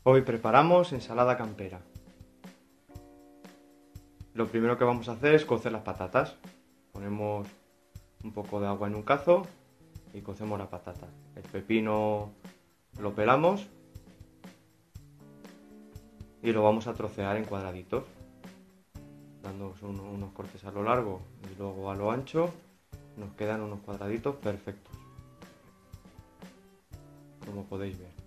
Hoy preparamos ensalada campera. Lo primero que vamos a hacer es cocer las patatas. Ponemos un poco de agua en un cazo y cocemos las patatas. El pepino lo pelamos y lo vamos a trocear en cuadraditos, dando unos cortes a lo largo y luego a lo ancho. Nos quedan unos cuadraditos perfectos, como podéis ver.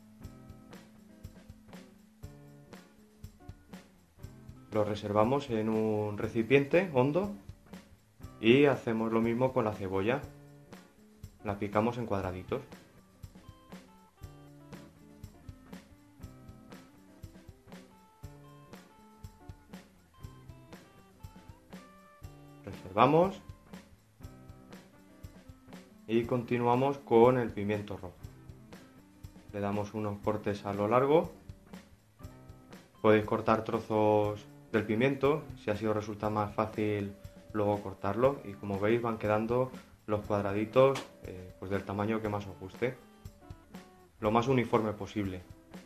Lo reservamos en un recipiente hondo y hacemos lo mismo con la cebolla. La picamos en cuadraditos. Reservamos y continuamos con el pimiento rojo. Le damos unos cortes a lo largo. Podéis cortar trozos del pimiento si así os resulta más fácil luego cortarlo, y como veis van quedando los cuadraditos pues del tamaño que más os guste, lo más uniforme posible.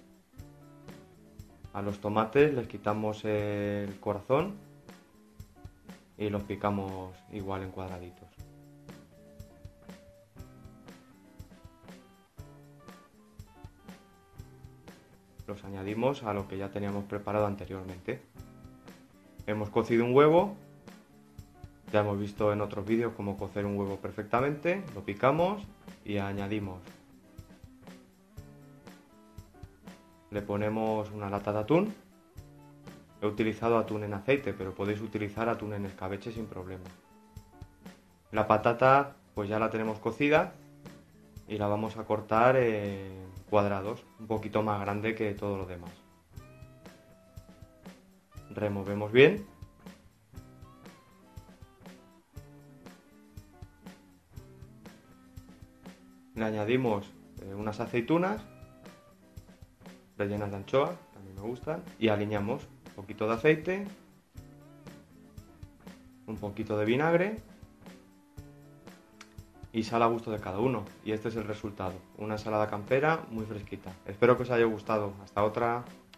A los tomates les quitamos el corazón y los picamos igual en cuadraditos. Los añadimos a lo que ya teníamos preparado anteriormente. Hemos cocido un huevo. Ya hemos visto en otros vídeos cómo cocer un huevo perfectamente. Lo picamos y añadimos. Le ponemos una lata de atún. He utilizado atún en aceite, pero podéis utilizar atún en escabeche sin problema. La patata pues ya la tenemos cocida y la vamos a cortar en cuadrados, un poquito más grande que todo lo demás. Removemos bien. Le añadimos unas aceitunas rellenas de anchoa, que a mí me gustan, y aliñamos un poquito de aceite, un poquito de vinagre y sal a gusto de cada uno. Y este es el resultado, una ensalada campera muy fresquita. Espero que os haya gustado. Hasta otra.